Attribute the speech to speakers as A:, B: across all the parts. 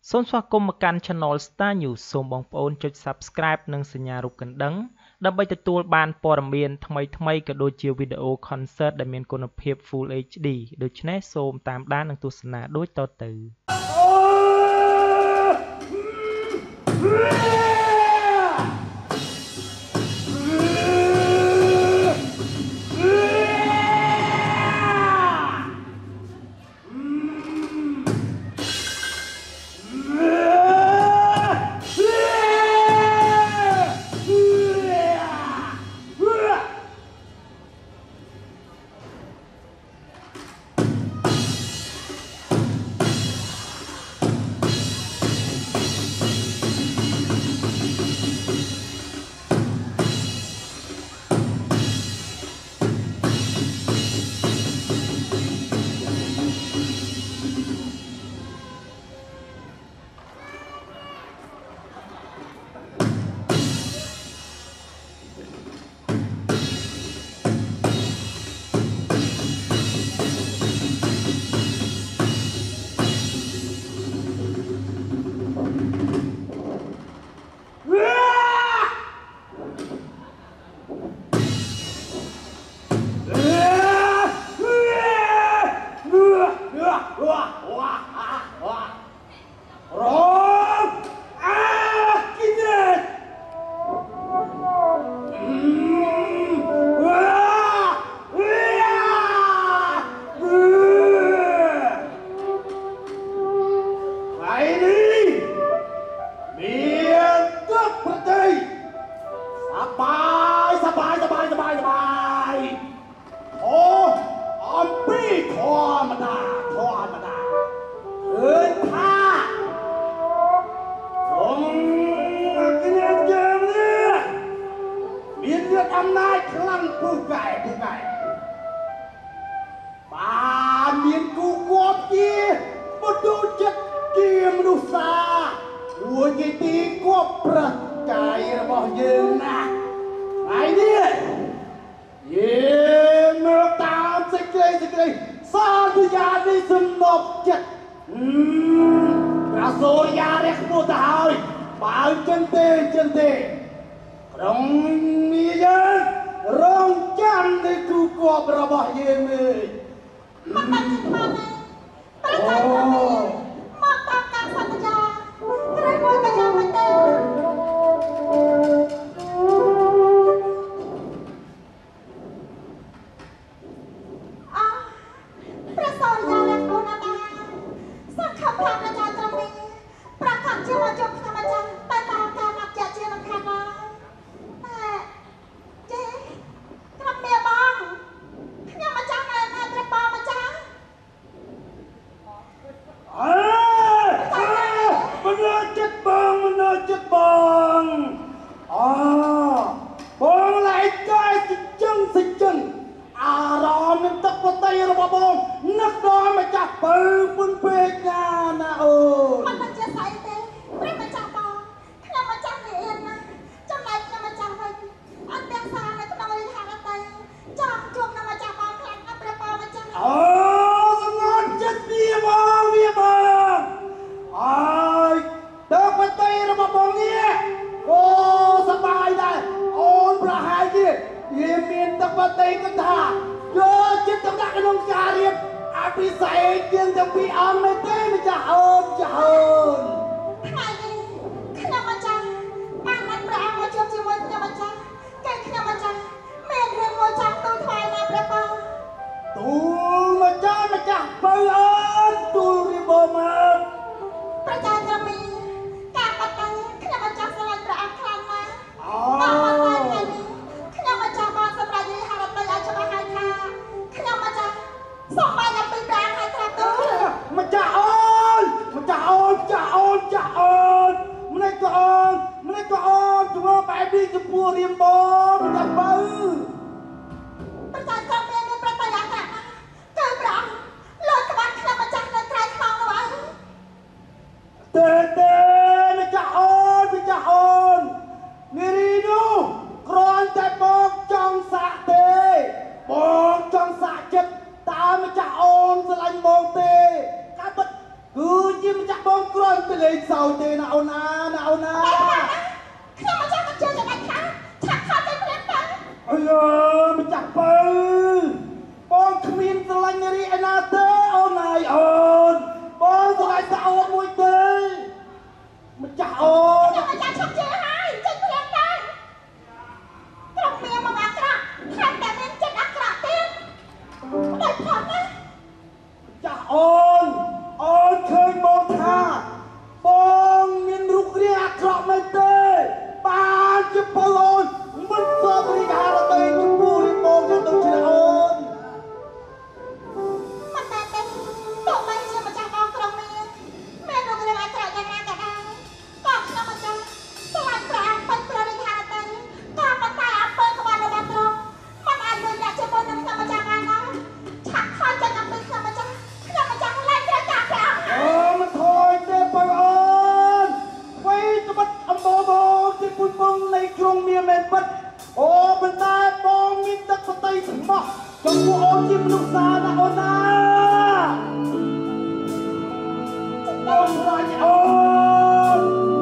A: សូមស្វាគមន៍មកកាន់ Channel StarNews សូមបងប្អូនចុច Subscribe និងសញ្ញារូបកណ្ដឹងដើម្បីទទួលបានព័ត៌មានថ្មីៗក៏ដូចជាវីដេអូ Concert ដែលមានគុណភាព Full HD ដូច្នេះសូមតាមដាននិងទស្សនាដូចតទៅ
B: លេងសើចទេណាអូនណាអូនណា
C: ខ្ញុំមកចាំមកជឿចាំបាច់ខាឆាប់ខត់ទៅព្រាបទៅ
B: អើយម្ចាស់បើបងគ្មានស្រឡាញ់នារីឯណាទេអូនណាអូនបងស្រឡាញ់តែអូនមួយទេម្ចាស់អូន
C: ខ្ញុំមកចាំឈប់ជឿហើយចេញព្រាបទៅក្រុមមានមកអាក្រក់ហើយតែមានចិត្តអាក្រក់ទៀតដូចផុតណា
B: ចាស់អូនឃើញបងថាបងមានរូបរាងអាក្រក់មែនទេបានជាបើអូនមិនស្គាល់រីករាយទៅចំពោះរីបងទៅដូចជាអូន
C: មិនតែទេទោះបីជាម្ចាស់បងក្រុមមានរូបរាងអាក្រក់យ៉ាងណាក៏ដោយក៏ខ្ញុំមិនចាំស្លាញ់ព្រះអង្គពេញព្រះរាជហត្ថទៅក៏ប៉ុន្តែអំពើក្បត់របស់ទ្រង់មិនអាចលើកដាក់ជាមួយនឹងខ្ញុំម្ចាស់បានដែរឆាប់ខត់ចេញអំពីខ្ញុំម្ចាស់លែងត្រូវការព្រះអង្គ
B: មិនថយទេបើអូនអ្វីត្បិតអំបោបងជាពុនបងនៃក្រុងមានមែនពិតអូប៉ុន្តែបងមានទឹកស្ដីស្មោះចំពោះអូនជាមនុស្សសាណាអូនណាអូនរាជអូន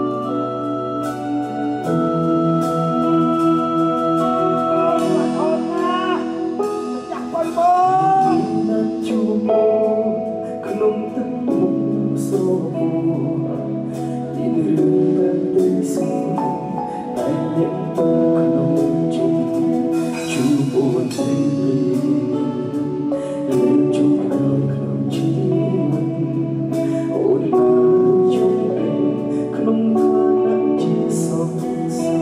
B: ចាក់បើបងណាជួបបងក្នុងទឹកមុខសូទីរឿងបែបទីស្មោះតែអ្នកទៅក្នុងជីវិតជួបអូនទេលើជួបក្នុងជីវិតអូនបានជួបក្នុងឋានៈជាសុខសា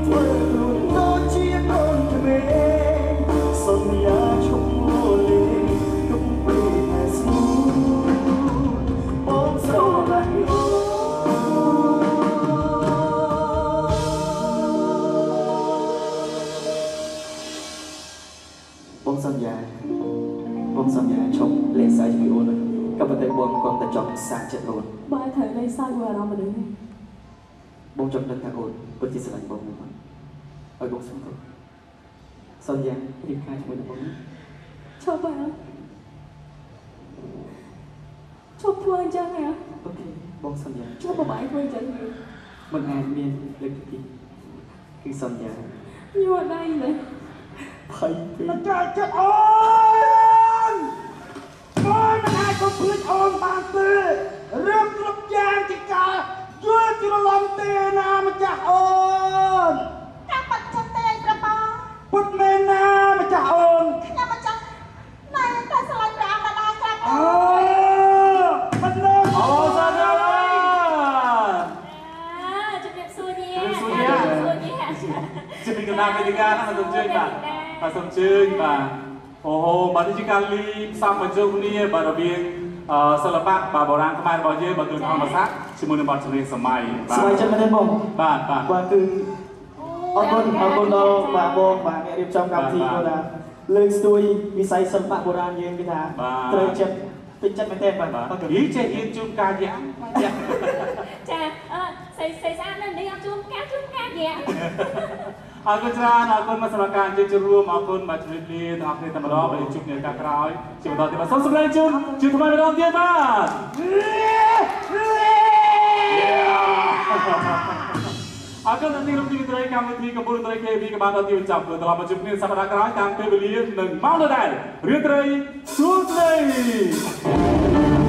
B: បងសន្យាឈប់លេងសើចជាមួយអូនក៏ប៉ុន្តែបងគាត់តែចង់សាកចិត្តអូន
C: បើត្រូវលេងសើចមួយអារម្មណ៍មនុស្ស
B: បងចង់ដឹងថាអូនពិតជាស្រឡាញ់បងមែនអត់ឲ្យបងសុំទៅសន្យារៀបការជាមួយនឹងបង
C: ឈប់ហើយឈប់ធ្វើអញ្ចឹងហ៎
B: អូខេបងសន្យា
C: ឈប់បបាយធ្វើអញ្ចឹង
B: មិនអាចមានលើកទីគឺសន្យា
C: ញួរដៃលេ
B: ភ័យពេក
D: មិនចាចិត្តអូនបងមិនអាចកុំភ្លេចអូនបានទេរឿងគ្រប់យ៉ាងជាការយល់ច្រឡំទេណាម្ចាស់អូន
C: ចាំបាត់ចិត្តទេប្រប៉ា
D: ពុតមែនណាម្ចាស់អូន
C: ខ្ញុំម្ចាស់ណែតែស្រឡាញ់ព្រះអង្គម្ដាយក្រាប
D: អូមិនលើ
A: អូសាទរ
C: ជំរាបសួរញ៉ា
A: ជំរាបកណ្ដាលវេទិកាណាសូមជឿបាទសូមជឿបាទអូហូបាទនេះជាការលីផ្សំបញ្ចូលគ្នាបាទរវាងសិល្បៈបាទបុរាណខ្មែររបស់យើងបាទគឺអង្គសាស្ត្រជាមួយនឹងបទចម្រៀងសម័យ
B: បាទស្វ័យចិត្តមែនទេបង
A: បាទ
B: គឺអរគុណដល់បាទបងបាទអ្នករៀបចំកម្មវិធីគាត់ថាលើកស្ទួយវិស័យសិល្បៈបុរាណយើងគេថាត្រូវចិត្តពេញចិត្តមែនទេបាទ
A: និយាយចេះរៀនជួបការយ៉ាង
C: ចាសេស្អាតណាស់នេះអត់ជួបការយ៉ាង
A: អរគុណច្រើនអរគុណមកសម្រាប់ការអញ្ជើញចូលរួមអរគុណបាទជំរាបលាទាំងអស់គ្នាតែម្ដងបាទជួបគ្នាឱកាសក្រោយជាបន្តទៀតបាទសូមសម្ដែងជូនថ្មីម្ដងទៀតបាទអរគុណដល់ទីលោកទីត្រីកម្មវិធីកម្ពុជាត្រី KV ក៏បានដល់ទីបញ្ចប់ត្រឡប់មកជួបគ្នាសប្តាហ៍ក្រោយតាមពេលវេលានិងម៉ោងដដែលរឿងត្រីសួស្ដី